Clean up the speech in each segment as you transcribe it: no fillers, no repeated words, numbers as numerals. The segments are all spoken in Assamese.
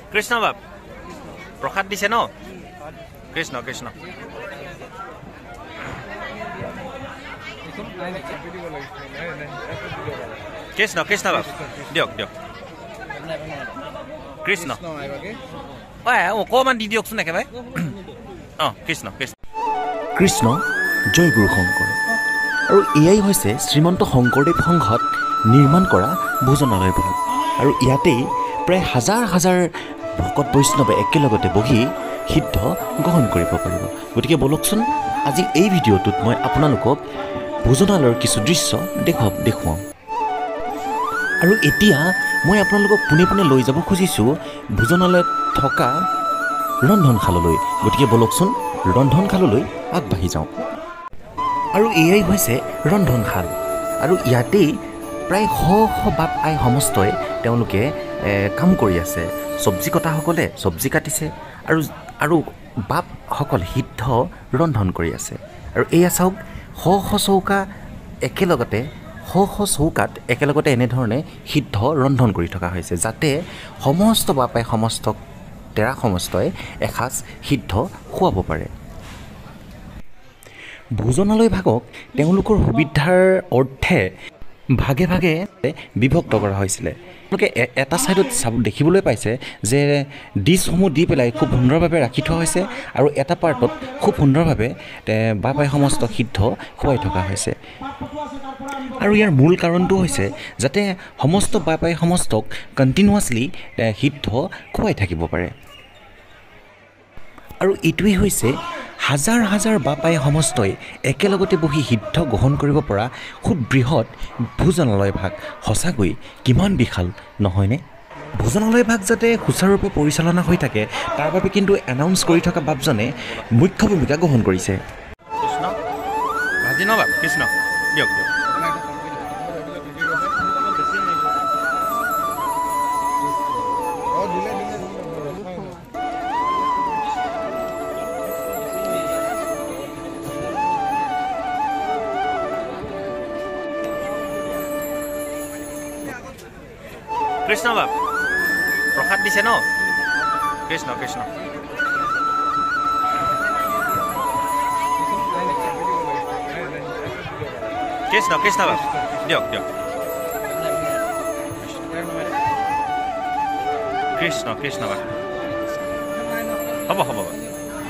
কৃষ্ণ বাপ প্ৰসাদ দিছে ন কৃষ্ণ কৃষ্ণ কৃষ্ণ কৃষ্ণ বাপ দিয়ক দিয়ক কৃষ্ণ অকণমান দি দিয়কচোন একেবাৰে অঁ কৃষ্ণ কৃষ্ণ কৃষ্ণ জয় গুৰু শংকৰ আৰু এয়াই হৈছে শ্ৰীমন্ত শংকৰদেৱ সংঘত নিৰ্মাণ কৰা ভোজনালয় ভাগ আৰু ইয়াতেই প্ৰায় হাজাৰ হাজাৰ ভকত বৈষ্ণৱে একেলগতে বহি সিদ্ধ গ্ৰহণ কৰিব পাৰিব গতিকে বলকচোন আজি এই ভিডিঅ'টোত মই আপোনালোকক ভোজনালয়ৰ কিছু দৃশ্য দেখুৱাম আৰু এতিয়া মই আপোনালোকক পোনে পোনে লৈ যাব খুজিছোঁ ভোজনালয়ত থকা ৰন্ধনশাললৈ গতিকে বলকচোন ৰন্ধনশাললৈ আগবাঢ়ি যাওঁ আৰু এয়াই হৈছে ৰন্ধনশাল আৰু ইয়াতেই প্ৰায় শ শ বাপ আই সমস্তই তেওঁলোকে কাম কৰি আছে চব্জি কটাসকলে চব্জি কাটিছে আৰু বাপসকল সিদ্ধ ৰন্ধন কৰি আছে আৰু এয়া চাওক শ শ চৌকা একেলগতে শ শ চৌকাত একেলগতে এনেধৰণে সিদ্ধ ৰন্ধন কৰি থকা হৈছে যাতে সমস্ত বাপাই সমস্ত তেৰা সমস্তই এসাঁজ সিদ্ধ খুৱাব পাৰে ভোজনালয় ভাগক তেওঁলোকৰ সুবিধাৰ অৰ্থে ভাগে ভাগে বিভক্ত কৰা হৈছিলে তেওঁলোকে এটা ছাইডত দেখিবলৈ পাইছে যে ডিছসমূহ দি পেলাই খুব সুন্দৰভাৱে ৰাখি থোৱা হৈছে আৰু এটা পাৰ্টত খুব সুন্দৰভাৱে বাপাই সমস্ত সিদ্ধ খুৱাই থকা হৈছে আৰু ইয়াৰ মূল কাৰণটো হৈছে যাতে সমস্ত বাপাই সমস্তক কণ্টিনিউৱাছলি সিদ্ধ খুৱাই থাকিব পাৰে আৰু এইটোৱেই হৈছে হাজাৰ হাজাৰ বাপাই সমস্তই একেলগতে বহি সিদ্ধ গ্ৰহণ কৰিব পৰা সুবৃহৎ ভোজনালয় ভাগ সঁচাকৈ কিমান বিশাল নহয়নে ভোজনালয় ভাগ যাতে সুচাৰুৰূপে পৰিচালনা হৈ থাকে তাৰ বাবে কিন্তু এনাউন্স কৰি থকা বাপজনে মুখ্য ভূমিকা গ্ৰহণ কৰিছে কৃষ্ণ ভাজি ন বাপ কৃষ্ণ দিয়ক দিয়ক কৃষ্ণ বাপ প্ৰসাদ দিছে ন কৃষ্ণ কৃষ্ণ কৃষ্ণ কৃষ্ণ বাপ দিয়ক দিয়ক কৃষ্ণ কৃষ্ণ বাপ হ'ব হ'ব বাপ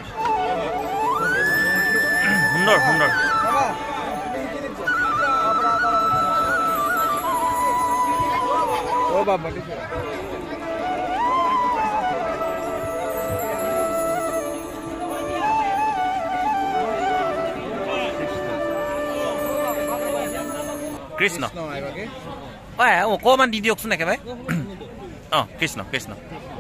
সুন্দৰ সুন্দৰ কৃষ্ণ অকণমান দি দিয়কচোন একেবাৰে অঁ কৃষ্ণ কৃষ্ণ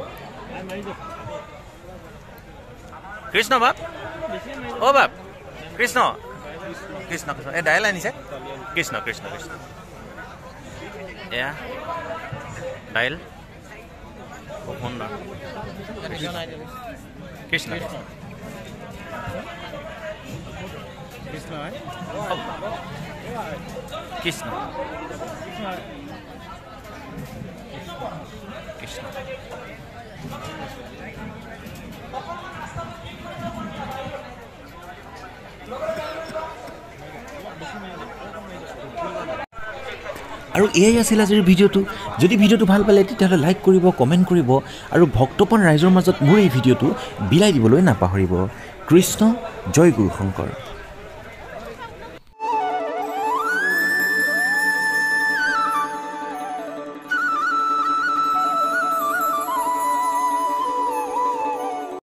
কৃষ্ণ বাপ অ' বাপ কৃষ্ণ কৃষ্ণ কৃষ্ণ এই দাইল আনিছে কৃষ্ণ কৃষ্ণ কৃষ্ণ এয়া দাইল খুব সুন্দৰ কৃষ্ণ কৃষ্ণ কৃষ্ণ কৃষ্ণ আৰু এয়াই আছিল আজিৰ ভিডিঅ'টো যদি ভিডিঅ'টো ভাল পালে তেতিয়াহ'লে লাইক কৰিব কমেণ্ট কৰিব আৰু ভক্তপন ৰাইজৰ মাজত মোৰ এই ভিডিঅ'টো বিলাই দিবলৈ নাপাহৰিব কৃষ্ণ জয় গুৰু শংকৰ